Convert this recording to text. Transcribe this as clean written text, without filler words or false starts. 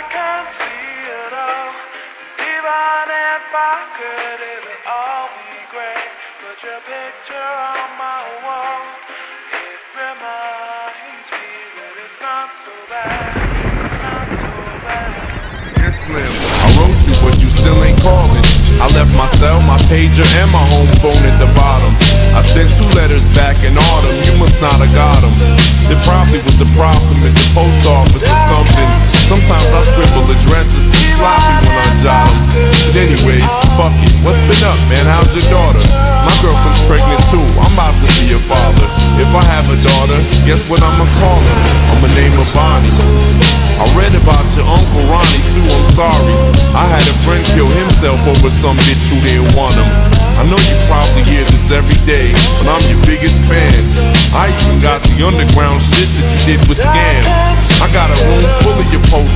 can see it all. Even if I could, it would all be great. Put your picture on my wall. It reminds me that it's not so bad. It's not so bad. Yes, Slim. I wrote you, but you still ain't calling. I left my cell, my pager, and my home phone at the bottom. I sent 2 letters back in autumn. You must not have got them. There probably was a problem at the post office or something. Sometimes I scribble addresses too sloppy when I jot them. But anyways, fuck it. What's been up, man? How's your daughter? My girlfriend's pregnant too. I'm about to be a father. If I have a daughter, guess what I'ma call her? I'ma name her Bonnie. I read about your Uncle Ronnie too, I'm sorry. I had a friend kill himself over some bitch who didn't want him. I know you probably hear this every day, but I'm your biggest fan. I even got the underground shit that you did with Scam. I got a room full of your posts